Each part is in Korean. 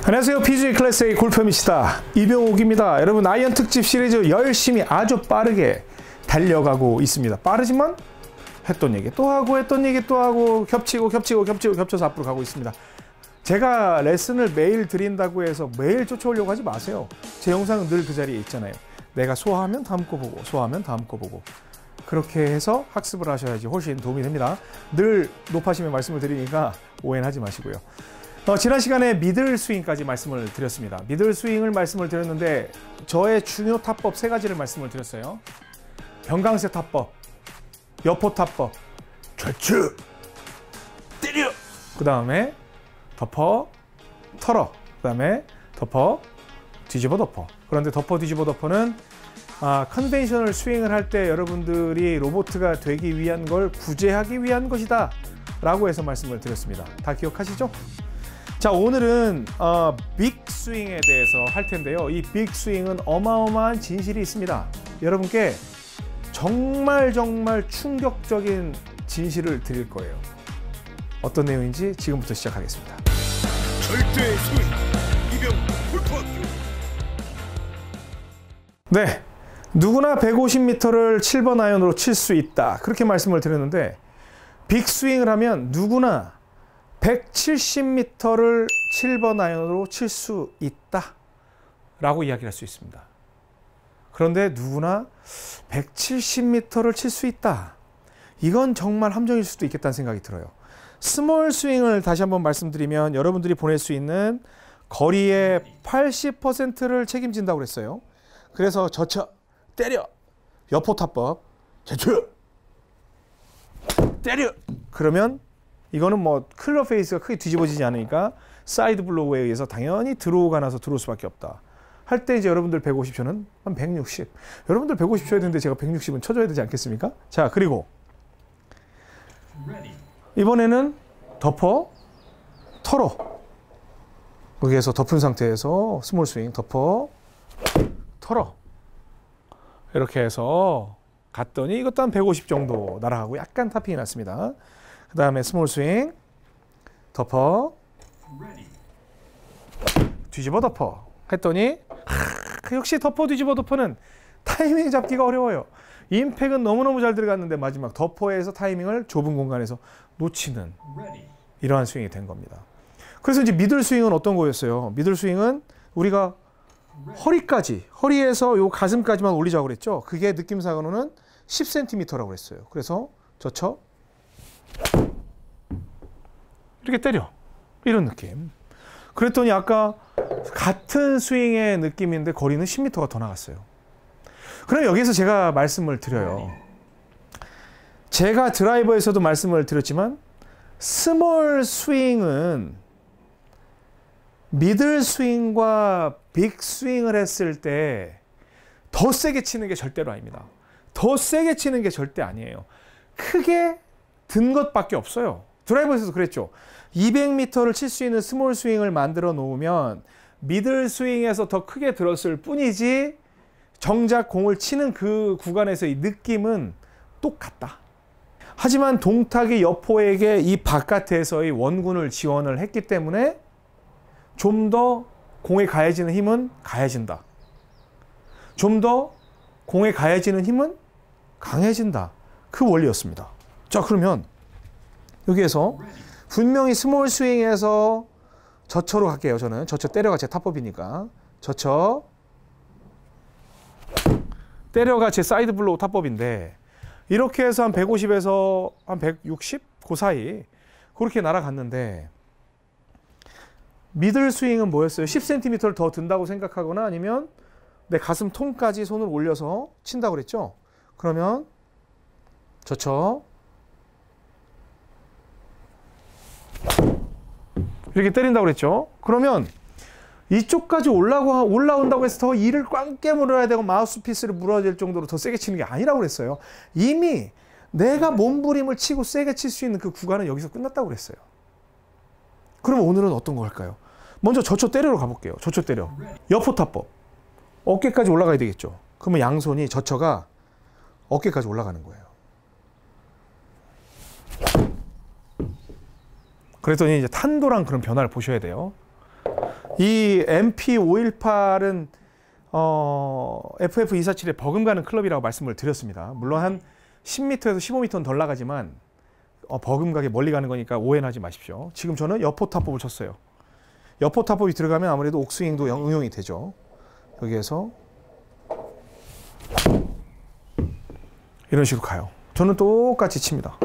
안녕하세요. PGA 클래스의 골프미시다 이병옥입니다. 여러분, 아이언 특집 시리즈 열심히 아주 빠르게 달려가고 있습니다. 빠르지만 했던 얘기 또 하고 했던 얘기 또 하고 겹쳐서 앞으로 가고 있습니다. 제가 레슨을 매일 드린다고 해서 매일 쫓아오려고 하지 마세요. 제 영상은 늘 그 자리에 있잖아요. 내가 소화하면 다음 거 보고, 소화하면 다음 거 보고, 그렇게 해서 학습을 하셔야지 훨씬 도움이 됩니다. 늘 높아심에 말씀을 드리니까 오해는 하지 마시고요. 지난 시간에 미들 스윙까지 말씀을 드렸습니다. 미들 스윙을 말씀을 드렸는데 저의 중요 타법 3가지를 말씀을 드렸어요. 병강세 타법, 여포 타법, 좌측, 때려! 그 다음에 덮어, 털어. 그 다음에 덮어, 뒤집어 덮어. 그런데 덮어, 뒤집어 덮어는 컨벤셔널 스윙을 할 때 여러분들이 로보트가 되기 위한 걸 구제하기 위한 것이다 라고 해서 말씀을 드렸습니다. 다 기억하시죠? 자, 오늘은 빅 스윙에 대해서 할 텐데요. 이 빅 스윙은 어마어마한 진실이 있습니다. 여러분께 정말 충격적인 진실을 드릴 거예요. 어떤 내용인지 지금부터 시작하겠습니다. 절대 스윙, 이병 골프학교. 네, 누구나 150m를 7번 아이언으로 칠 수 있다, 그렇게 말씀을 드렸는데 빅 스윙을 하면 누구나 170m를 7번 아이언으로 칠 수 있다 라고 이야기를 할 수 있습니다. 그런데 누구나 170m를 칠 수 있다, 이건 정말 함정일 수도 있겠다는 생각이 들어요. 스몰 스윙을 다시 한번 말씀드리면 여러분들이 보낼 수 있는 거리의 80%를 책임진다고 그랬어요. 그래서 젖혀, 때려, 여포 타법, 제쳐, 때려. 그러면 이거는 뭐 클럽 페이스가 크게 뒤집어지지 않으니까 사이드 블로우에 의해서 당연히 드로우가 나서 들어올 수밖에 없다. 할 때 이제 여러분들 150 쳐는 한 160. 여러분들 150 쳐야 되는데 제가 160은 쳐줘야 되지 않겠습니까? 자, 그리고 이번에는 덮어, 털어. 거기에서 덮은 상태에서 스몰 스윙, 덮어, 털어. 이렇게 해서 갔더니 이것도 한 150 정도 날아가고 약간 타핑이 났습니다. 그 다음에 스몰 스윙, 덮어, 뒤집어 덮어 했더니 역시 덮어, 뒤집어 덮어는 타이밍 잡기가 어려워요. 임팩은 너무너무 잘 들어갔는데 마지막 덮어에서 타이밍을 좁은 공간에서 놓치는 이러한 스윙이 된 겁니다. 그래서 이제 미들 스윙은 어떤 거였어요? 미들 스윙은 우리가 허리까지, 허리에서 요 가슴까지만 올리자고 그랬죠. 그게 느낌상으로는 10cm라고 그랬어요. 그래서 젖혀, 이렇게 때려, 이런 느낌. 그랬더니 아까 같은 스윙의 느낌인데 거리는 10m가 더 나갔어요. 그럼 여기서 제가 말씀을 드려요. 제가 드라이버에서도 말씀을 드렸지만 스몰 스윙은 미들 스윙과 빅 스윙을 했을 때 더 세게 치는 게 절대로 아닙니다. 더 세게 치는 게 절대 아니에요. 크게 든 것밖에 없어요. 드라이버에서도 그랬죠. 200m를 칠 수 있는 스몰 스윙을 만들어 놓으면 미들 스윙에서 더 크게 들었을 뿐이지 정작 공을 치는 그 구간에서의 느낌은 똑같다. 하지만 동탁이 여포에게 이 바깥에서의 원군을 지원을 했기 때문에 좀 더 공에 가해지는 힘은 가해진다. 좀 더 공에 가해지는 힘은 강해진다. 그 원리였습니다. 자, 그러면 여기에서 분명히 스몰 스윙에서 젖혀로 갈게요. 저는 젖혀 때려가 제 타법이니까. 젖혀 때려가 제 사이드 블로우 타법인데 이렇게 해서 한 150에서 한 160? 그 사이 그렇게 날아갔는데 미들 스윙은 뭐였어요? 10cm를 더 든다고 생각하거나 아니면 내 가슴 통까지 손을 올려서 친다고 그랬죠? 그러면 젖혀 이렇게 때린다고 그랬죠? 그러면 이쪽까지 올라온다고 해서 더 이를 꽉 깨물어야 되고 마우스피스를 물어야 될 정도로 더 세게 치는 게 아니라고 그랬어요. 이미 내가 몸부림을 치고 세게 칠 수 있는 그 구간은 여기서 끝났다고 그랬어요. 그러면 오늘은 어떤 거 할까요? 먼저 젖혀 때려로 가볼게요. 젖혀 때려. 여포 타법. 어깨까지 올라가야 되겠죠. 그러면 양손이 젖혀가 어깨까지 올라가는 거예요. 그랬더니 이제 탄도랑 그런 변화를 보셔야 돼요. 이 MP518은 FF247에 버금가는 클럽이라고 말씀을 드렸습니다. 물론 한 10m에서 15m는 덜 나가지만 버금가게 멀리 가는 거니까 오해는 하지 마십시오. 지금 저는 여포탑법을 쳤어요. 여포탑법이 들어가면 아무래도 옥스윙도 응용이 되죠. 여기에서 이런 식으로 가요. 저는 똑같이 칩니다.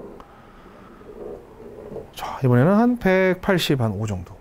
자, 이번에는 한 185 정도.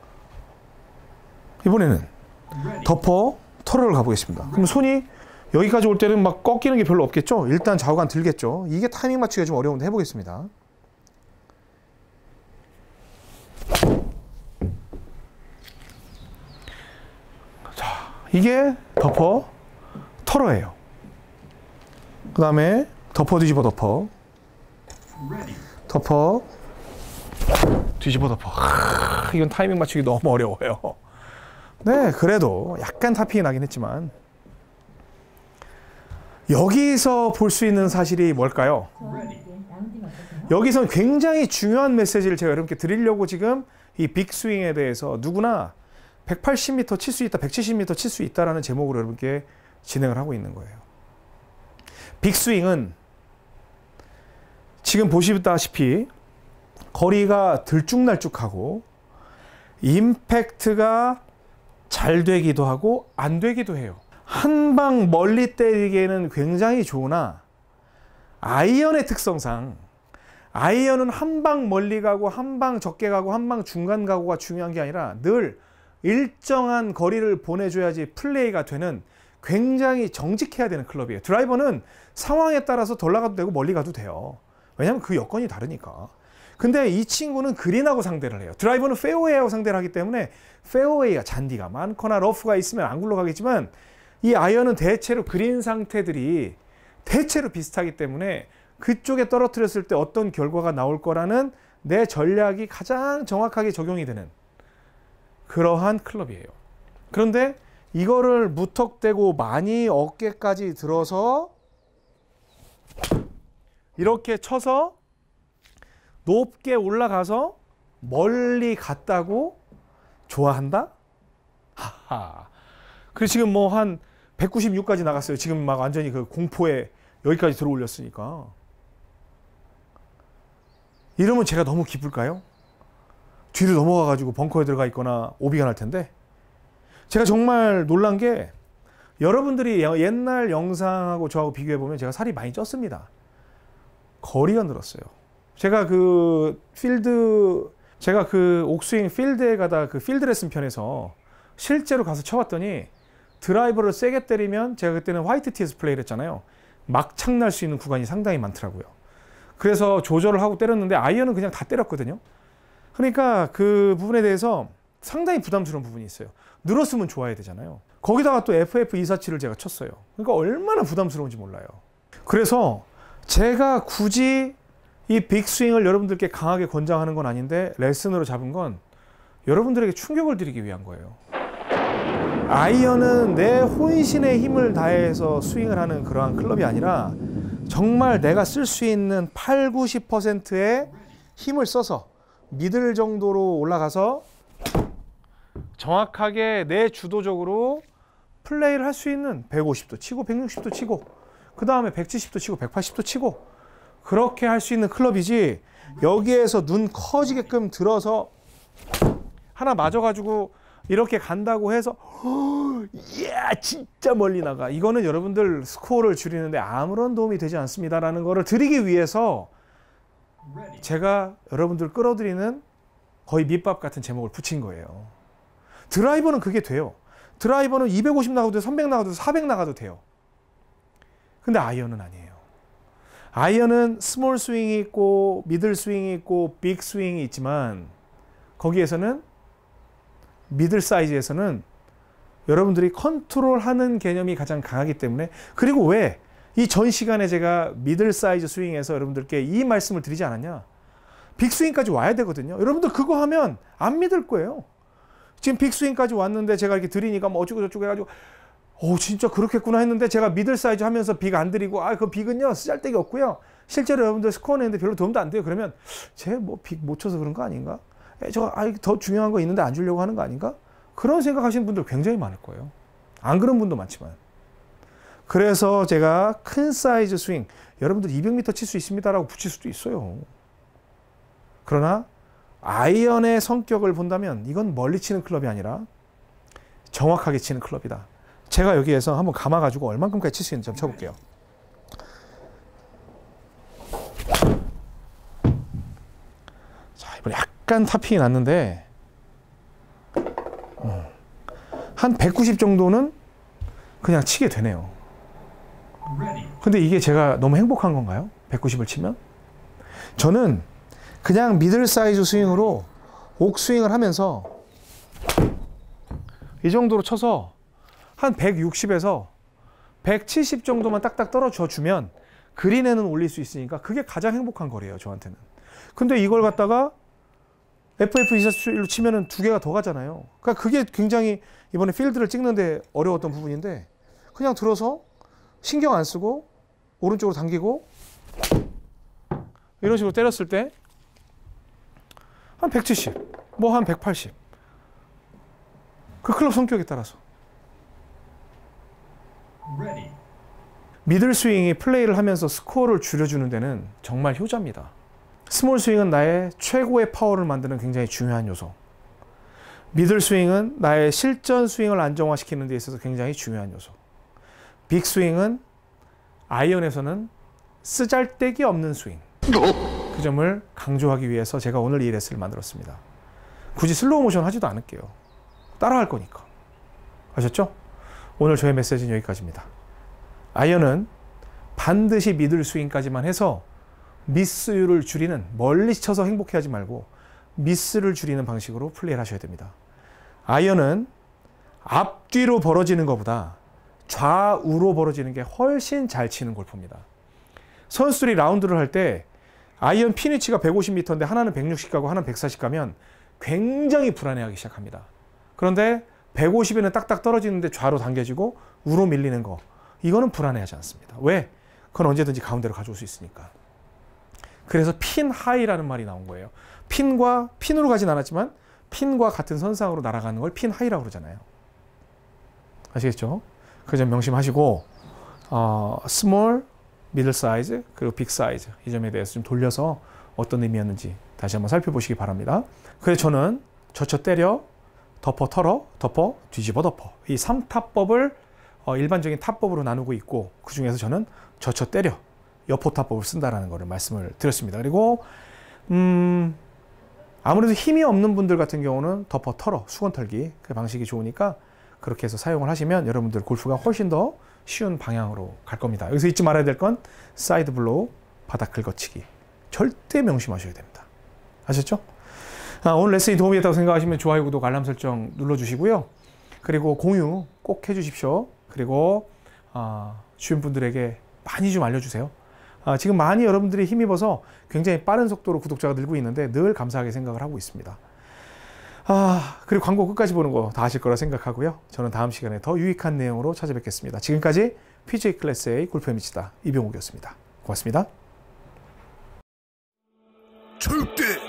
이번에는 덮어 털어를 가보겠습니다. 그럼 손이 여기까지 올 때는 막 꺾이는 게 별로 없겠죠? 일단 좌우간 들겠죠? 이게 타이밍 맞추기가 좀 어려운데 해보겠습니다. 자, 이게 덮어 털어예요. 그 다음에 덮어 뒤집어 덮어 덮어 뒤집어 덮어. 이건 타이밍 맞추기 너무 어려워요. 네, 그래도 약간 타핑이 나긴 했지만 여기서 볼 수 있는 사실이 뭘까요? 여기선 굉장히 중요한 메시지를 제가 여러분께 드리려고 지금 이 빅스윙에 대해서 누구나 180m 칠 수 있다, 170m 칠 수 있다라는 제목으로 여러분께 진행을 하고 있는 거예요. 빅스윙은 지금 보시다시피 거리가 들쭉날쭉하고 임팩트가 잘 되기도 하고 안 되기도 해요. 한 방 멀리 때리기에는 굉장히 좋으나 아이언의 특성상 아이언은 한 방 멀리 가고 한 방 적게 가고 한 방 중간 가고가 중요한 게 아니라 늘 일정한 거리를 보내줘야지 플레이가 되는 굉장히 정직해야 되는 클럽이에요. 드라이버는 상황에 따라서 덜 나가도 되고 멀리 가도 돼요. 왜냐하면 그 여건이 다르니까. 근데 이 친구는 그린하고 상대를 해요. 드라이버는 페어웨이하고 상대를 하기 때문에 페어웨이가 잔디가 많거나 러프가 있으면 안 굴러가겠지만 이 아이언은 대체로 그린 상태들이 대체로 비슷하기 때문에 그쪽에 떨어뜨렸을 때 어떤 결과가 나올 거라는 내 전략이 가장 정확하게 적용이 되는 그러한 클럽이에요. 그런데 이거를 무턱대고 많이 어깨까지 들어서 이렇게 쳐서 높게 올라가서 멀리 갔다고 좋아한다? 하하. 그래서 지금 뭐 한 196까지 나갔어요. 지금 막 완전히 그 공포에 여기까지 들어 올렸으니까. 이러면 제가 너무 기쁠까요? 뒤로 넘어가가지고 벙커에 들어가 있거나 오비가 날 텐데. 제가 정말 놀란 게 여러분들이 옛날 영상하고 저하고 비교해보면 제가 살이 많이 쪘습니다. 거리가 늘었어요. 제가 그 옥스윙 필드에 가다 그 필드 레슨 편에서 실제로 가서 쳐봤더니 드라이버를 세게 때리면 제가 그때는 화이트 티에서 플레이를 했잖아요. 막창 날 수 있는 구간이 상당히 많더라고요. 그래서 조절을 하고 때렸는데 아이언은 그냥 다 때렸거든요. 그러니까 그 부분에 대해서 상당히 부담스러운 부분이 있어요. 늘었으면 좋아야 되잖아요. 거기다가 또 FF247을 제가 쳤어요. 그러니까 얼마나 부담스러운지 몰라요. 그래서 제가 굳이 이 빅스윙을 여러분들께 강하게 권장하는 건 아닌데 레슨으로 잡은 건 여러분들에게 충격을 드리기 위한 거예요. 아이언은 내 혼신의 힘을 다해서 스윙을 하는 그러한 클럽이 아니라 정말 내가 쓸 수 있는 8, 90%의 힘을 써서 미들 정도로 올라가서 정확하게 내 주도적으로 플레이를 할 수 있는 150도 치고 160도 치고 그 다음에 170도 치고 180도 치고 그렇게 할 수 있는 클럽이지 여기에서 눈 커지게끔 들어서 하나 맞아가지고 이렇게 간다고 해서 이야 진짜 멀리 나가. 이거는 여러분들 스코어를 줄이는데 아무런 도움이 되지 않습니다라는 거를 드리기 위해서 제가 여러분들 끌어들이는 거의 밑밥 같은 제목을 붙인 거예요. 드라이버는 그게 돼요. 드라이버는 250 나가도 돼, 300 나가도 돼, 400 나가도 돼요. 근데 아이언은 아니에요. 아이언은 스몰 스윙이 있고 미들 스윙이 있고 빅 스윙이 있지만 거기에서는 미들 사이즈에서는 여러분들이 컨트롤하는 개념이 가장 강하기 때문에 그리고 왜 이 전 시간에 제가 미들 사이즈 스윙에서 여러분들께 이 말씀을 드리지 않았냐? 빅 스윙까지 와야 되거든요. 여러분들 그거 하면 안 믿을 거예요. 지금 빅 스윙까지 왔는데 제가 이렇게 드리니까 뭐 어쩌고 저쩌고 해가지고 진짜 그렇겠구나 했는데 제가 미들 사이즈 하면서 빅 안 드리고 그 빅은요 쓰잘데기 없고요. 실제로 여러분들 스코어 내는데 별로 도움도 안 돼요. 그러면 쟤 뭐 빅 못 쳐서 그런 거 아닌가? 저 더 중요한 거 있는데 안 주려고 하는 거 아닌가? 그런 생각하시는 분들 굉장히 많을 거예요. 안 그런 분도 많지만. 그래서 제가 큰 사이즈 스윙, 여러분들 200m 칠 수 있습니다라고 붙일 수도 있어요. 그러나 아이언의 성격을 본다면 이건 멀리 치는 클럽이 아니라 정확하게 치는 클럽이다. 제가 여기에서 한번 감아가지고 얼만큼까지 칠 수 있는지 한번 쳐볼게요. 자, 이번에 약간 타핑이 났는데 한 190 정도는 그냥 치게 되네요. 근데 이게 제가 너무 행복한 건가요? 190을 치면? 저는 그냥 미들 사이즈 스윙으로 옥스윙을 하면서 이 정도로 쳐서 한 160에서 170 정도만 딱딱 떨어져 주면 그린에는 올릴 수 있으니까 그게 가장 행복한 거리예요, 저한테는. 근데 이걸 갖다가 FF241로 치면은 2개가 더 가잖아요. 그러니까 그게 굉장히 이번에 필드를 찍는데 어려웠던 부분인데 그냥 들어서 신경 안 쓰고 오른쪽으로 당기고 이런 식으로 때렸을 때 한 170, 뭐 한 180. 그 클럽 성격에 따라서. 미들 스윙이 플레이를 하면서 스코어를 줄여주는 데는 정말 효자입니다. 스몰 스윙은 나의 최고의 파워를 만드는 굉장히 중요한 요소. 미들 스윙은 나의 실전 스윙을 안정화시키는 데 있어서 굉장히 중요한 요소. 빅 스윙은 아이언에서는 쓰잘데기 없는 스윙. 그 점을 강조하기 위해서 제가 오늘 이 레슨을 만들었습니다. 굳이 슬로우 모션 하지도 않을게요. 따라할 거니까. 아셨죠? 오늘 저의 메시지는 여기까지입니다. 아이언은 반드시 미들 스윙까지만 해서 미스율을 줄이는, 멀리 쳐서 행복해하지 말고 미스를 줄이는 방식으로 플레이를 하셔야 됩니다. 아이언은 앞뒤로 벌어지는 것보다 좌우로 벌어지는 게 훨씬 잘 치는 골프입니다. 선수들이 라운드를 할 때 아이언 핀 위치가 150m인데 하나는 160 가고 하나는 140 가면 굉장히 불안해하기 시작합니다. 그런데 150에는 딱딱 떨어지는데 좌로 당겨지고 우로 밀리는 거, 이거는 불안해하지 않습니다. 왜? 그건 언제든지 가운데로 가져올 수 있으니까. 그래서 핀 하이라는 말이 나온 거예요. 핀으로 가진 않았지만 핀과 같은 선상으로 날아가는 걸 핀 하이라고 그러잖아요. 아시겠죠? 그 점 명심하시고 스몰, 미들 사이즈, 그리고 빅 사이즈, 이 점에 대해서 좀 돌려서 어떤 의미였는지 다시 한번 살펴보시기 바랍니다. 그래서 저는 젖혀 때려, 덮어 털어, 덮어 뒤집어 덮어, 이 3타법을 일반적인 타법으로 나누고 있고, 그 중에서 저는 젖혀 때려, 여포 타법을 쓴다라는 것을 말씀을 드렸습니다. 그리고 아무래도 힘이 없는 분들 같은 경우는 덮어 털어, 수건 털기, 그 방식이 좋으니까 그렇게 해서 사용을 하시면 여러분들 골프가 훨씬 더 쉬운 방향으로 갈 겁니다. 여기서 잊지 말아야 될 건 사이드 블로우, 바닥 긁어치기. 절대 명심하셔야 됩니다. 아셨죠? 오늘 레슨이 도움이 됐다고 생각하시면 좋아요, 구독, 알람 설정 눌러주시고요. 그리고 공유 꼭 해주십시오. 그리고 주변 분들에게 많이 좀 알려주세요. 지금 많이 여러분들이 힘입어서 굉장히 빠른 속도로 구독자가 늘고 있는데 늘 감사하게 생각을 하고 있습니다. 그리고 광고 끝까지 보는 거 다 아실 거라 생각하고요. 저는 다음 시간에 더 유익한 내용으로 찾아뵙겠습니다. 지금까지 PGA 클래스의 골프의 미치다 이병욱이었습니다. 고맙습니다. 절대